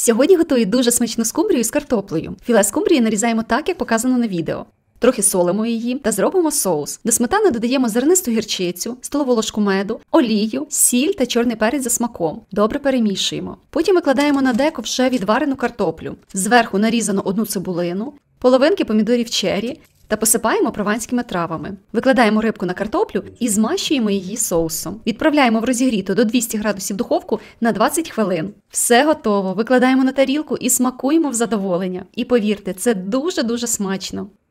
Сьогодні готую дуже смачну скумбрію з картоплею. Філе скумбрії нарізаємо так, як показано на відео. Трохи солимо її та зробимо соус. До сметани додаємо зернисту гірчицю, столову ложку меду, олію, сіль та чорний перець за смаком. Добре перемішуємо. Потім викладаємо на деко вже відварену картоплю. Зверху нарізано одну цибулину, половинки помідорів черрі та посипаємо прованськими травами. Викладаємо рибку на картоплю і змащуємо її соусом. Відправляємо в розігріту до 200 градусів духовку на 20 хвилин. Все готово. Викладаємо на тарілку і смакуємо в задоволення. І повірте, це дуже-дуже смачно.